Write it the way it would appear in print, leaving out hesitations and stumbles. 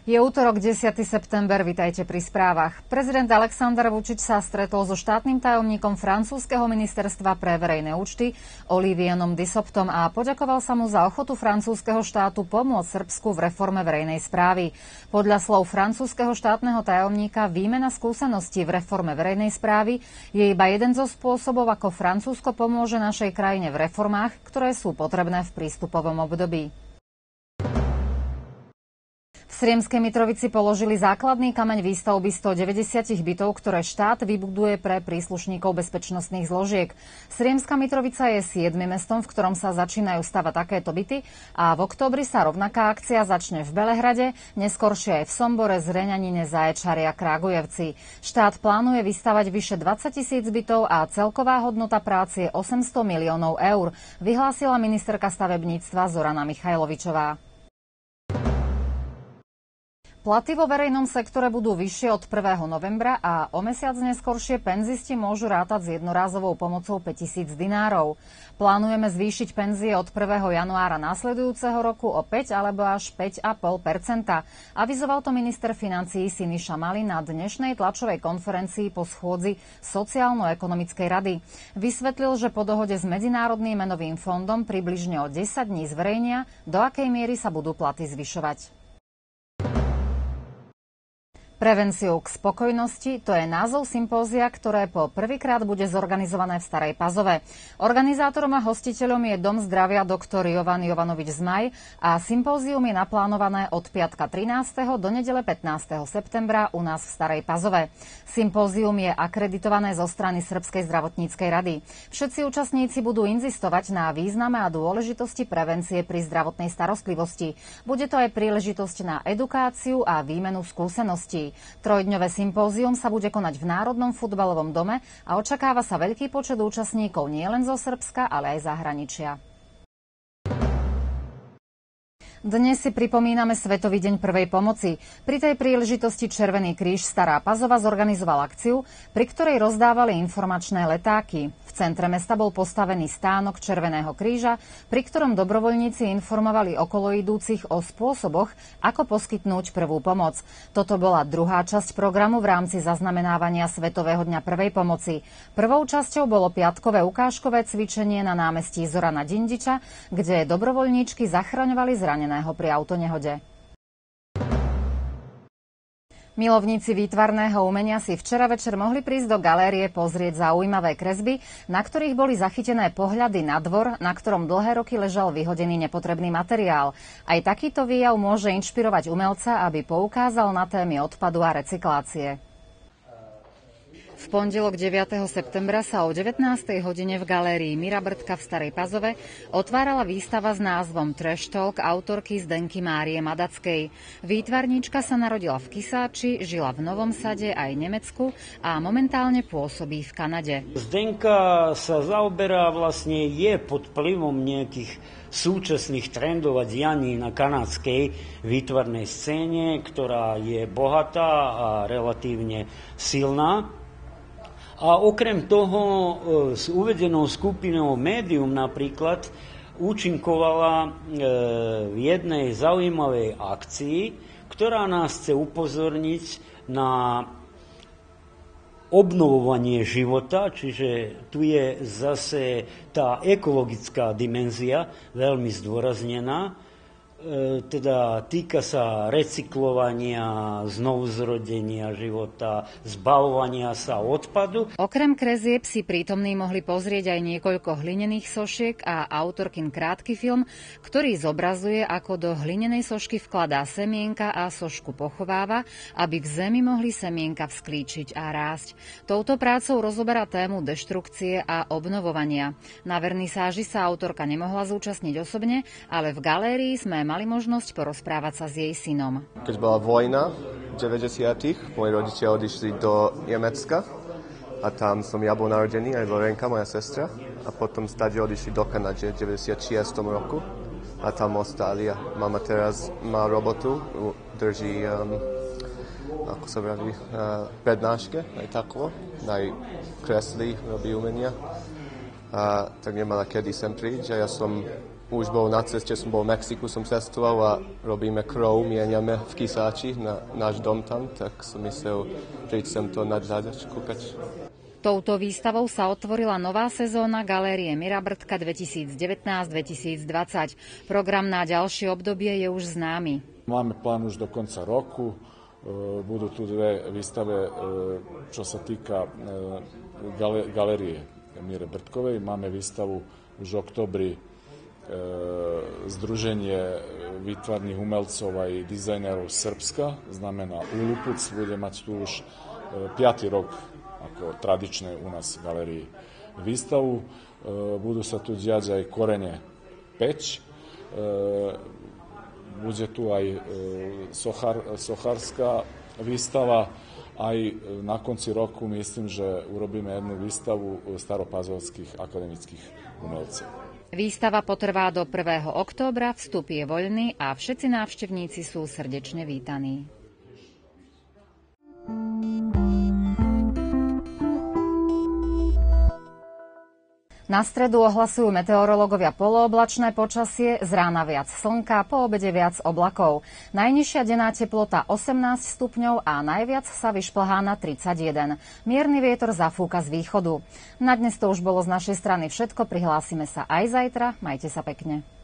Je útorok 10. september, vitajte pri správach. Prezident Alexander Vučić sa stretol so štátnym tajomníkom francúzskeho ministerstva pre verejné účty Olivierom Dussoptom a poďakoval sa mu za ochotu francúzskeho štátu pomôcť Srbsku v reforme verejnej správy. Podľa slov francúzskeho štátneho tajomníka výmena skúseností v reforme verejnej správy je iba jeden zo spôsobov, ako Francúzsko pomôže našej krajine v reformách, ktoré sú potrebné v prístupovom období. V Sriemskej Mitrovici položili základný kameň výstavby 190 bytov, ktoré štát vybuduje pre príslušníkov bezpečnostných zložiek. Sriemska Mitrovica je 7. mestom, v ktorom sa začínajú stavať takéto byty a v októbri sa rovnaká akcia začne v Belehrade, neskoršie aj v Sombore, Zreňanine, Zaječari a Krágujevci. Štát plánuje vystavať vyše 20 000 bytov a celková hodnota práce je 800 miliónov eur, vyhlásila ministerka stavebníctva Zorana Michajlovičová. Platy vo verejnom sektore budú vyššie od 1. novembra a o mesiac neskoršie penzisti môžu rátať s jednorázovou pomocou 5 000 dinárov. Plánujeme zvýšiť penzie od 1. januára následujúceho roku o 5 alebo až 5,5%. Avizoval to minister financií Siniša Mali na dnešnej tlačovej konferencii po schôdzi Sociálno-ekonomickej rady. Vysvetlil, že po dohode s Medzinárodným menovým fondom približne o 10 dní zverejnia, do akej miery sa budú platy zvyšovať. Prevenciou k spokojnosti, to je názov sympózia, ktoré po prvýkrát bude zorganizované v Starej Pazove. Organizátorom a hostiteľom je Dom zdravia Dr. Jovan Jovanovič Zmaj a sympózium je naplánované od piatka 13. do nedele 15. septembra u nás v Starej Pazove. Sympózium je akreditované zo strany Srbskej zdravotníckej rady. Všetci účastníci budú inzistovať na význame a dôležitosti prevencie pri zdravotnej starostlivosti. Bude to aj príležitosť na edukáciu a výmenu skúseností. Trojdňové sympózium sa bude konať v Národnom futbalovom dome a očakáva sa veľký počet účastníkov nielen zo Srbska, ale aj zahraničia. Dnes si pripomíname Svetový deň prvej pomoci. Pri tej príležitosti Červený kríž Stará Pazova zorganizoval akciu, pri ktorej rozdávali informačné letáky. V centre mesta bol postavený stánok Červeného kríža, pri ktorom dobrovoľníci informovali okoloidúcich o spôsoboch, ako poskytnúť prvú pomoc. Toto bola druhá časť programu v rámci zaznamenávania Svetového dňa prvej pomoci. Prvou časťou bolo piatkové ukážkové cvičenie na námestí Zorana Dindiča, kde dobrovoľníčky zachraňovali zraneného pri autonehode. Milovníci výtvarného umenia si včera večer mohli prísť do galérie pozrieť zaujímavé kresby, na ktorých boli zachytené pohľady na dvor, na ktorom dlhé roky ležal vyhodený nepotrebný materiál. Aj takýto výjav môže inšpirovať umelca, aby poukázal na témy odpadu a recyklácie. V pondelok 9. septembra sa o 19. hodine v galérii Mirabrdka v Starej Pazove otvárala výstava s názvom Trash Talk autorky Zdenky Márie Madackej. Výtvarníčka sa narodila v Kisáči, žila v Novom Sade aj Nemecku a momentálne pôsobí v Kanade. Zdenka sa zaoberá je pod vplyvom nejakých súčasných trendov a dianí na kanadskej výtvarnej scéne, ktorá je bohatá a relatívne silná. A okrem toho s uvedenou skupinou Médium napríklad účinkovala v jednej zaujímavej akcii, ktorá nás chce upozorniť na obnovovanie života, čiže tu je zase tá ekologická dimenzia veľmi zdôraznená. Teda týka sa recyklovania, znovuzrodenia života, zbavovania sa odpadu. Okrem kresieb si prítomní mohli pozrieť aj niekoľko hlinených sošiek a autorkin krátky film, ktorý zobrazuje, ako do hlinenej sošky vkladá semienka a sošku pochováva, aby v zemi mohli semienka vzklíčiť a rásť. Touto prácou rozoberá tému deštrukcie a obnovovania. Na vernisáži sa autorka nemohla zúčastniť osobne, ale v galérii sme mali možnosť porozprávať sa s jej synom. Keď bola vojna v 90. moji rodičia odišli do Nemecka a tam som ja bol narodený, aj Lorenka, moja sestra. A potom stade odišli do Kanady v 96. roku a tam ostali. A mama teraz má robotu, drží, ako sa vraví, prednáške, aj takvo, aj kreslí, robí umenia. A tak nemala kedy sem prísť a ja som už bol na ceste, som bol v Mexiku, som cestoval a robíme krov, mieniame v Kisáči na náš dom tam, tak som myslel, príď sem to nadhľadať, kúkať. Touto výstavou sa otvorila nová sezóna Galérie Mirabrtka 2019-2020. Program na ďalšie obdobie je už známy. Máme plán už do konca roku. Budú tu dve výstave, čo sa týka Galérie Mire Brtkovej. Máme výstavu už v oktobri Združenie výtvarných umelcov aj dizajnerov Srbska, znamená Ulupuc, bude mať tu už 5. rok ako tradičné u nás v galérii výstavu. Budú sa tu diať aj Korene Peč, bude tu aj sochárska výstava. Aj na konci roku myslím, že urobíme jednu výstavu staropazovských akademických umelcov. Výstava potrvá do 1. októbra, vstup je voľný a všetci návštevníci sú srdečne vítaní. Na stredu ohlasujú meteorológovia polooblačné počasie, z rána viac slnka, po obede viac oblakov. Najnižšia denná teplota 18 stupňov a najviac sa vyšplhá na 31. Mierny vietor zafúka z východu. Na dnes to už bolo z našej strany všetko, prihlásime sa aj zajtra, majte sa pekne.